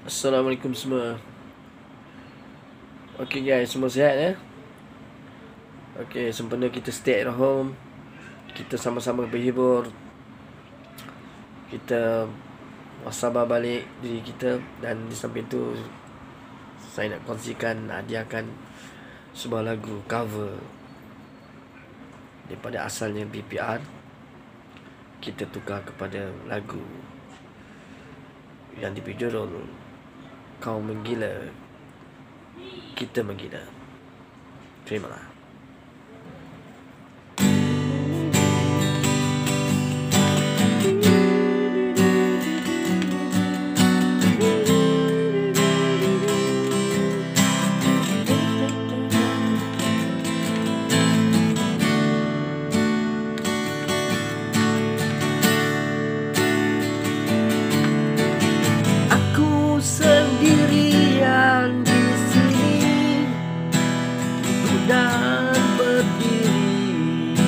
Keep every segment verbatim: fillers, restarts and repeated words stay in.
Assalamualaikum semua. Okay guys, semua sihat ya? Okay, sempena kita stay at home, kita sama-sama berhibur, kita muhasabah balik diri kita. Dan di samping tu, saya nak kongsikan, hadiahkan sebuah lagu cover daripada asalnya B P R, kita tukar kepada lagu yang diberi judul Kau Menggila, Kita Menggila. Terimalah. Sendirian di sini duduk dan berdiri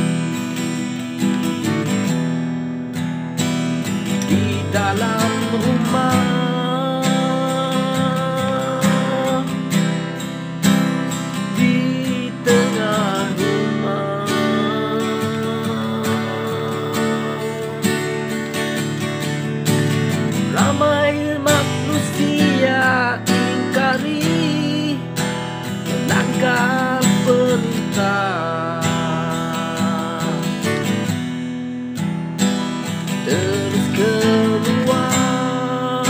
di dalam rumah, di tengah rumah. Ramai manusia ingkari melanggar perintah, terus keluar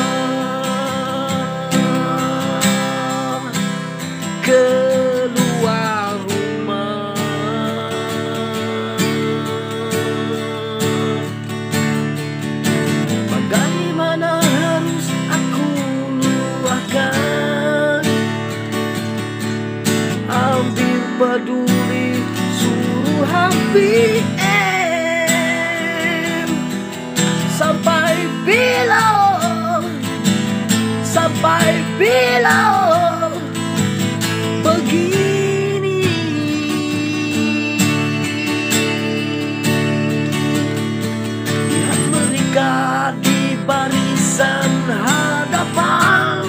keluar rumah. Bagaimana harus aku luahkan, ambil peduli suruhan B M. Sampai bila, sampai bila begini? Lihat mereka di barisan hadapan,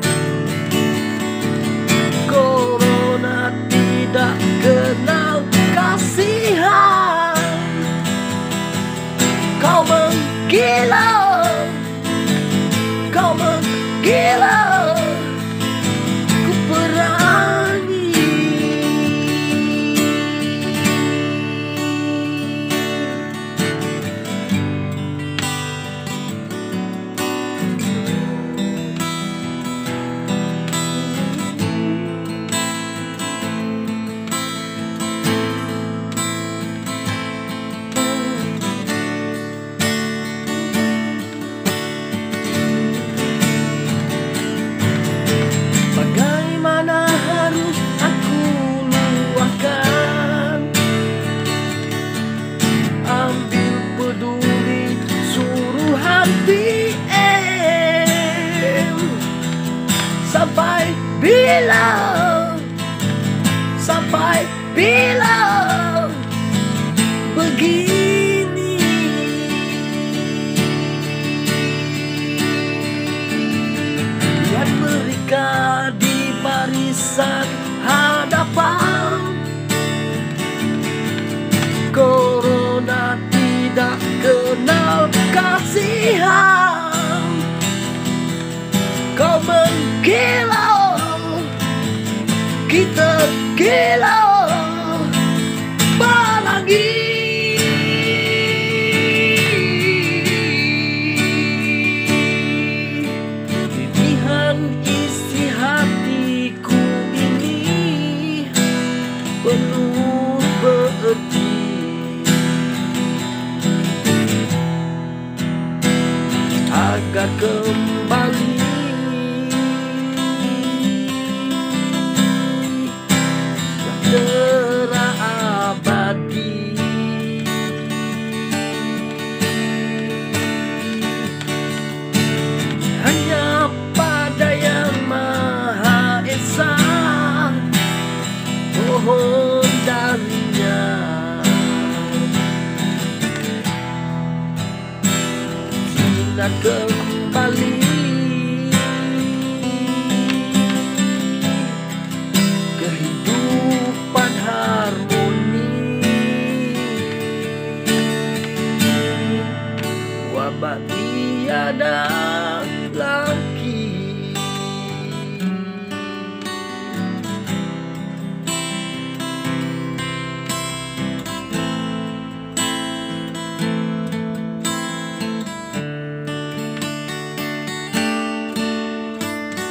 corona tidak kenal kasihan. Kau menggila, kau menggila, ku berani. Bagaimana harus aku luahkan, ambil peduli suruhan B M. Sampai bila, sampai bila begini? Lihat mereka di barisan hadapan, corona tidak kenal kasihan. Kau menggila, kita gila, apalagi? Pilihan isi hatiku ini penuh berarti, agar kembali tiada lagi.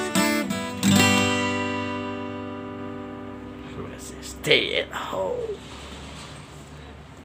Stay at home.